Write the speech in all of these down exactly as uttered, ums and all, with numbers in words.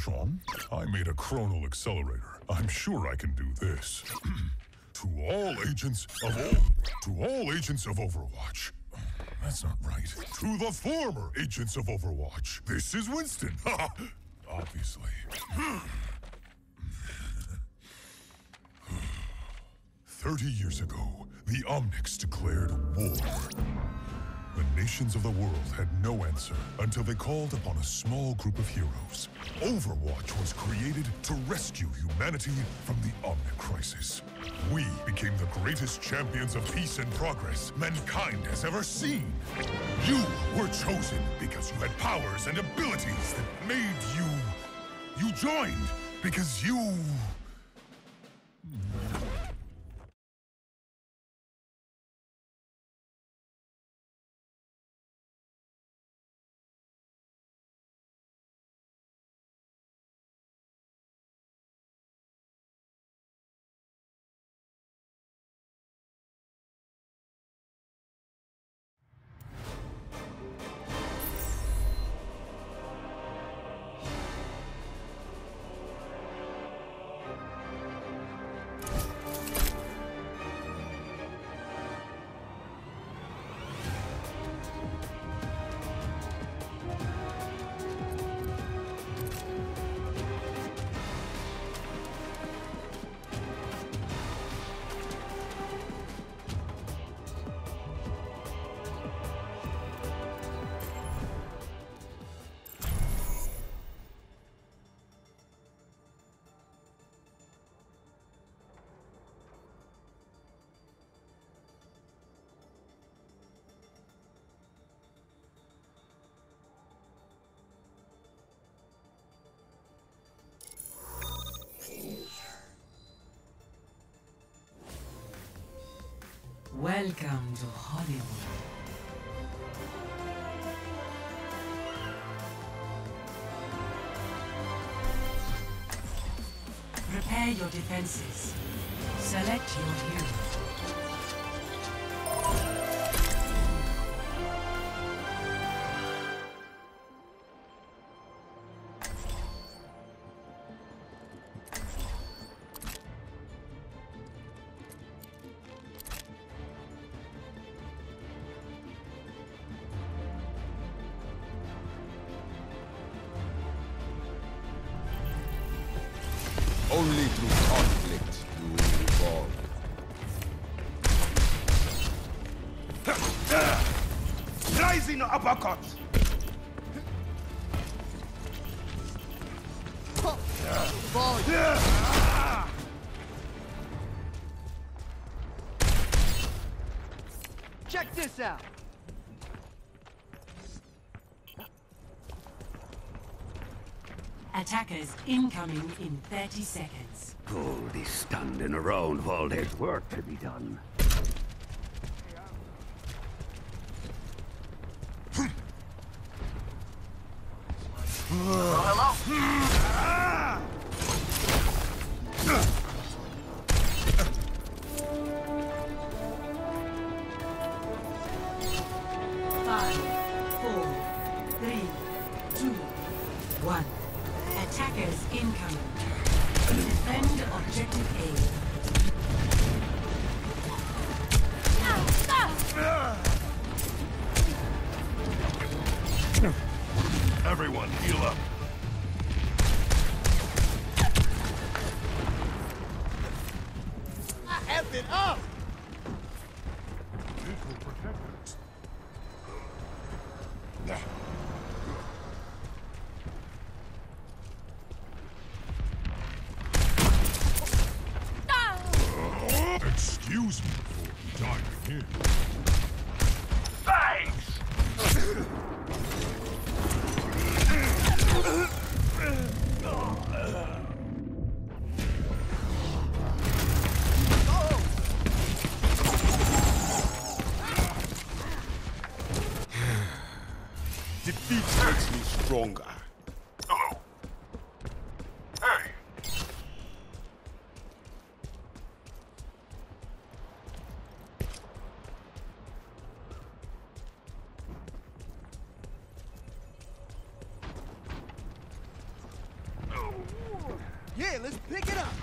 Sean. I made a chronal accelerator. I'm sure I can do this. To all agents of all, to all agents of Overwatch. That's not right. To the former agents of Overwatch. This is Winston. Obviously. Thirty years ago, the Omnics declared war. The nations of the world had no answer until they called upon a small group of heroes. Overwatch was created to rescue humanity from the Omnic crisis. We became the greatest champions of peace and progress mankind has ever seen. You were chosen because you had powers and abilities that made you... You joined because you... Welcome to Hollywood. Prepare your defenses. Select your hero. Only through conflict do we evolve. Rising uppercut! Check this out! Attackers incoming in thirty seconds. All this standing around while there's work to be done. Hello? Five, four, three, two, one. Attackers incoming. Defend objective A. Everyone, heal up. I effed it up! This will protect us. Excuse me for diving in. Thanks! Defeat makes me stronger. Hello. Hey. Okay, let's pick it up.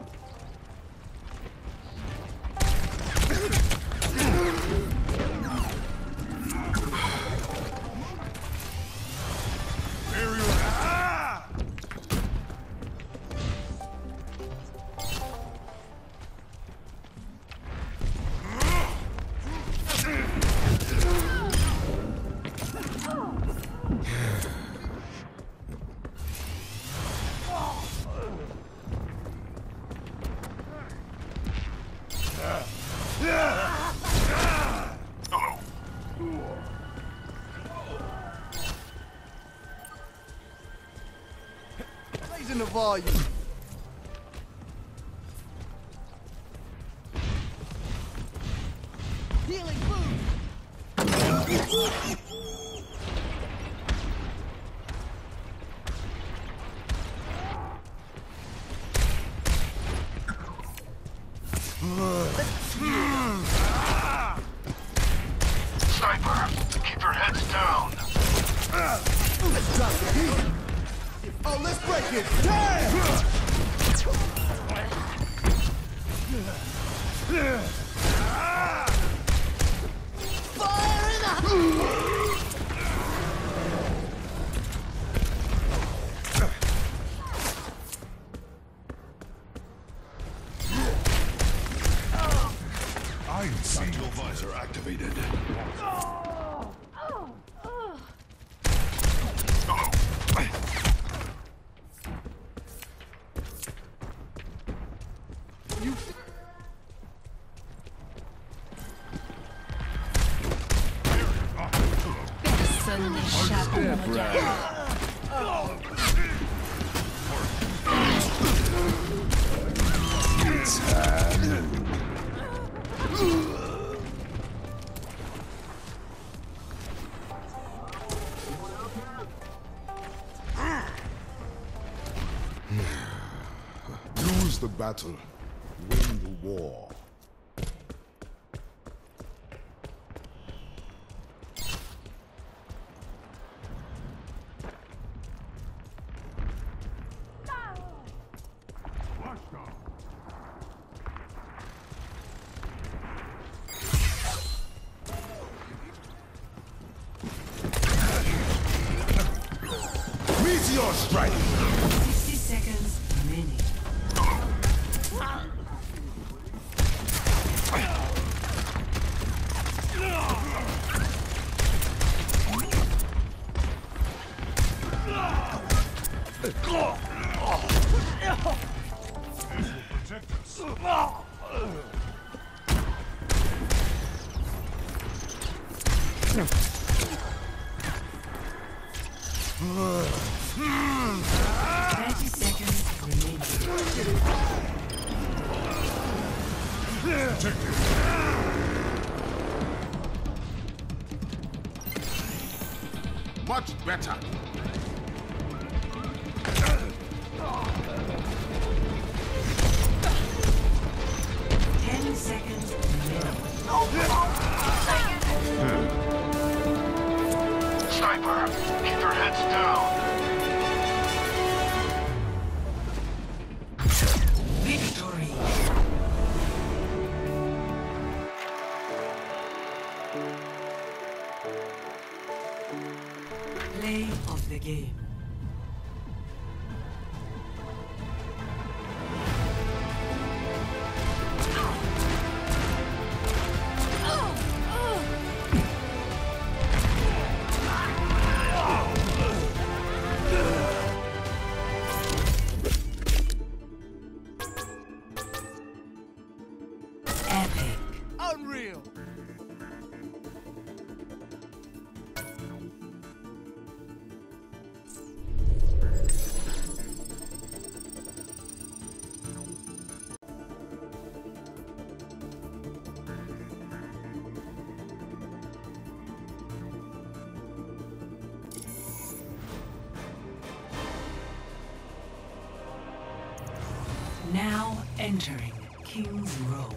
Raising the volume. Healing food. Sniper, keep your heads down. Let's drop the heat. Oh, let's break it. Damn! Fire in the... I see. Tactical visor activated. Personne n'échappe au regard. Lose the battle, win the war. Meteor strike! sixty seconds remaining. thirty seconds remaining. Much better. ten seconds remaining. Sniper, keep your heads down. Victory. Play of the game. Epic. Unreal! Now entering King's Row.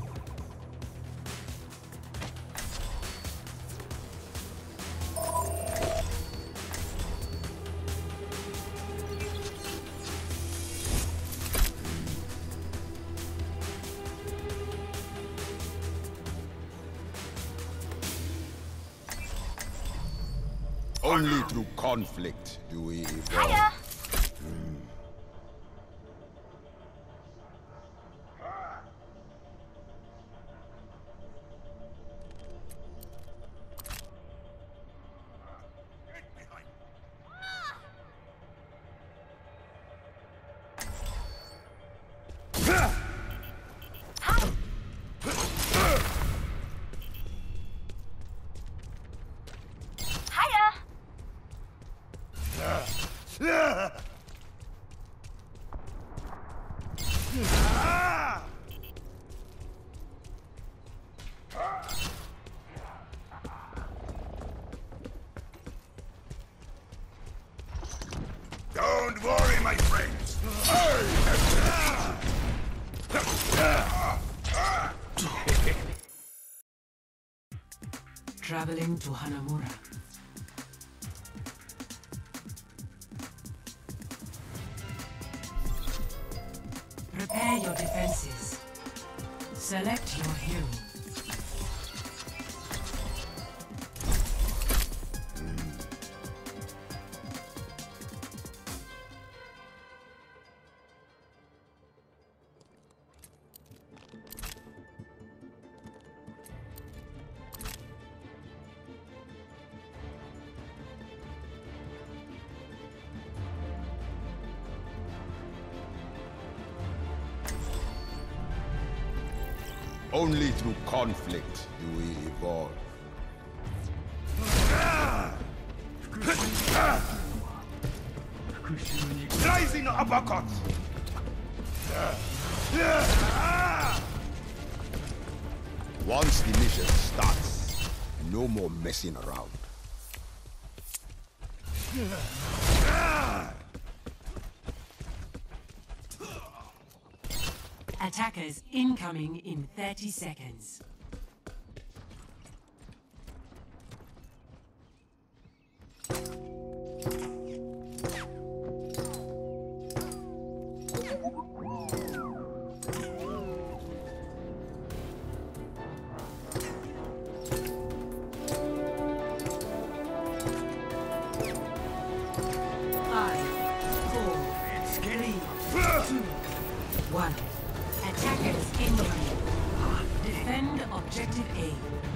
Only through conflict do we evolve. Hiya! Don't worry, my friends. Traveling to Hanamura. Prepare your defenses. Select your hero. Only through conflict do we evolve. Rising uppercut! Once the mission starts, no more messing around. Attackers incoming in thirty seconds. Five, four, three, two, one. Attackers incoming. Defend objective A.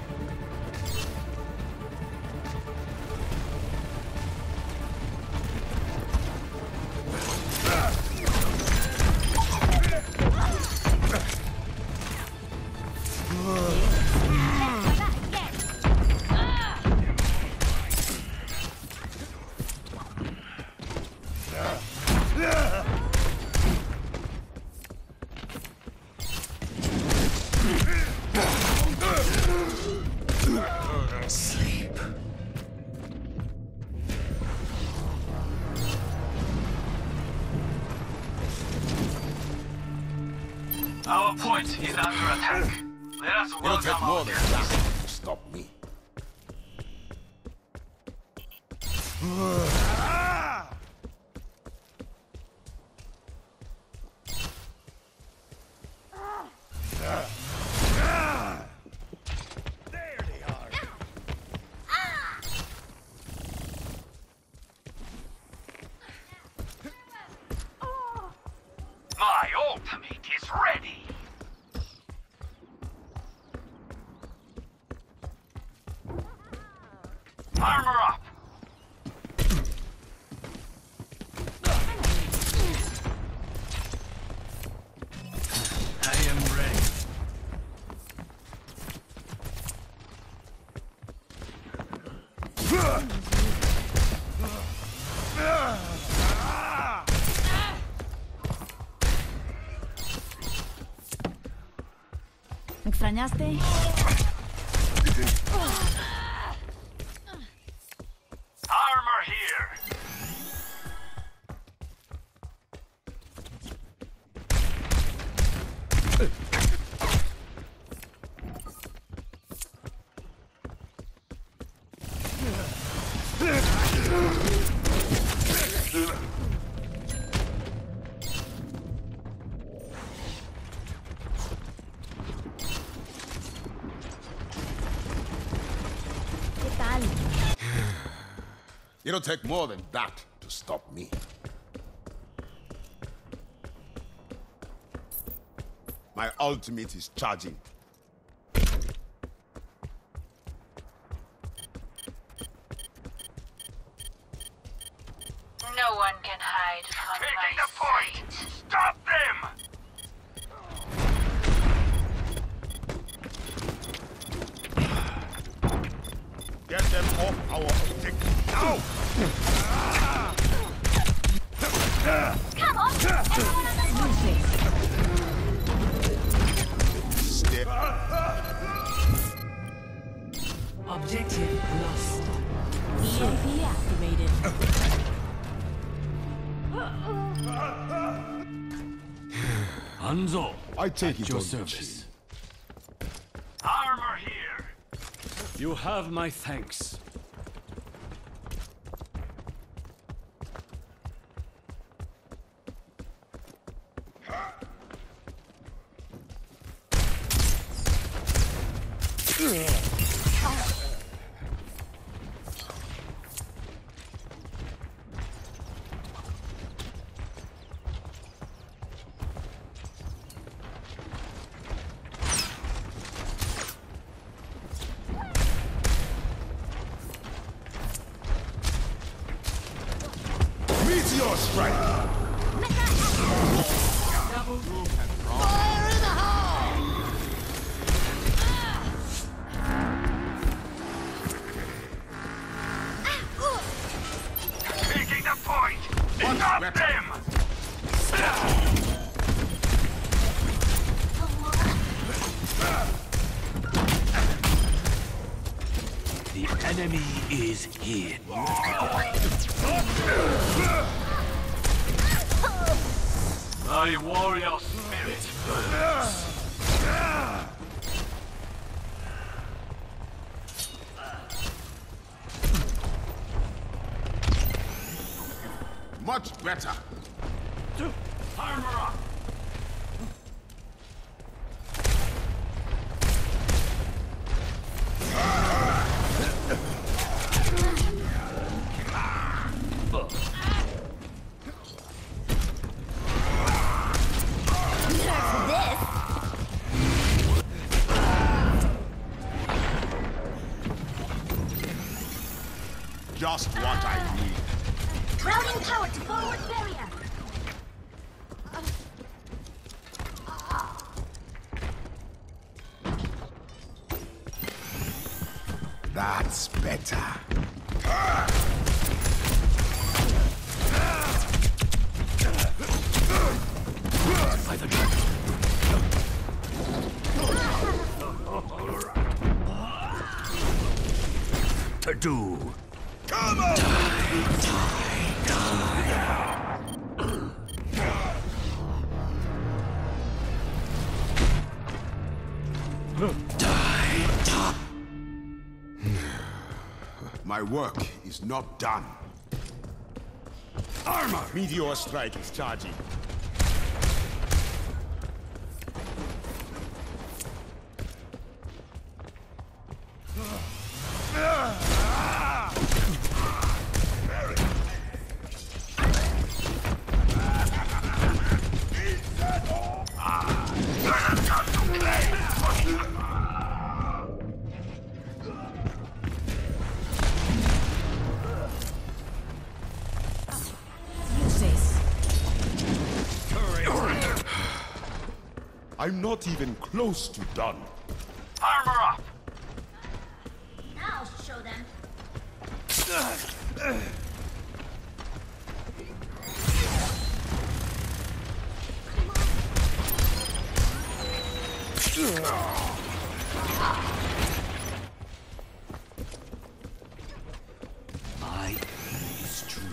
Sleep. Our point is under attack. Let us It'll welcome take our more than guests. that to stop me. My ultimate is ready. Armor up. I am ready. ¿Me extrañaste? Armor here. ¿Qué tal? It'll take more than that to stop me. My ultimate is charging. No one can hide from Taking my the point! sight. Stop them! Get them off our objective now! Come on! Everyone on the forces! Step. Objective lost. E A P activated. Hanzo, I take at it your on service. Armor here! You have my thanks. Meteor strike! Fire in the hole! Taking the point! Stop better? them! The enemy is here. My warrior spirit burns. Much better. Armor up! Just what I need. Crowding power to forward barrier! That's better. By the dragon. To do. Come on! My work is not done. Armor! Meteor strike is charging. I'm not even close to done. Armor up! I'll show them. My aim is true.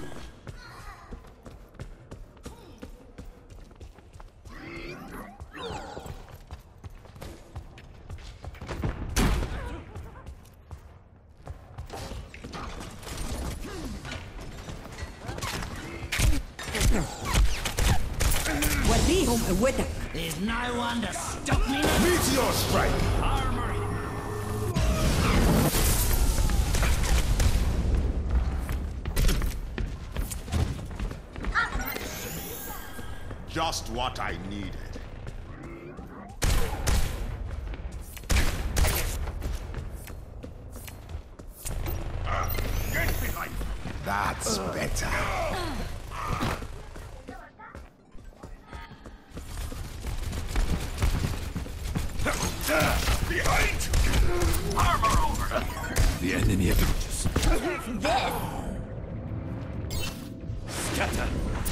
There's no one to stop me now. Meteor strike! Armor here! just what I needed. Get behind! That's better. Behind! Armor over here! The enemy approaches. This. Scatter!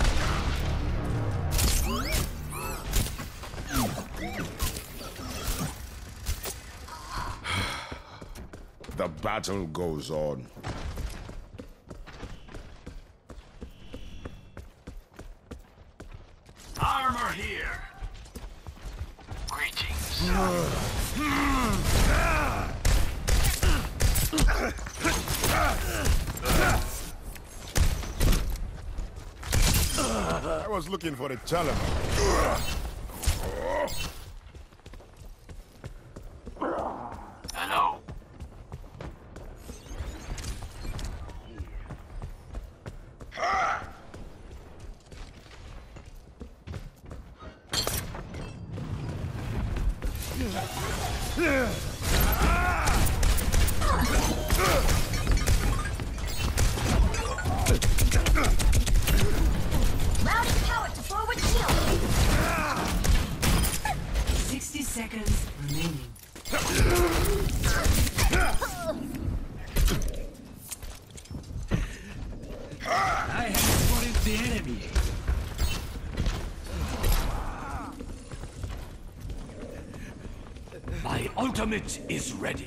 The battle goes on. Armor here! Greetings. I was looking for a challenger. Hello. Routing power to forward shield. sixty seconds remaining. I have spotted the enemy. My ultimate is ready.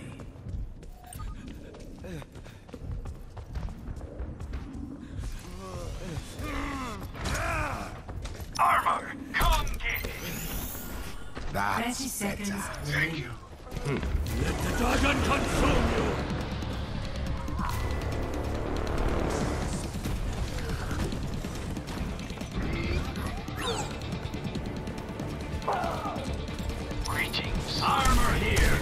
Armor, come get it! thirty That's seconds better. remaining. Let the dragon consume you! Greetings. Armor here!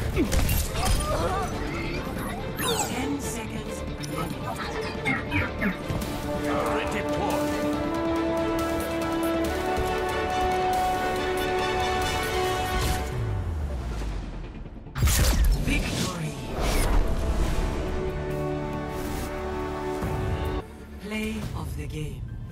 Ten seconds remaining. Redeploy! Victory. Play of the game.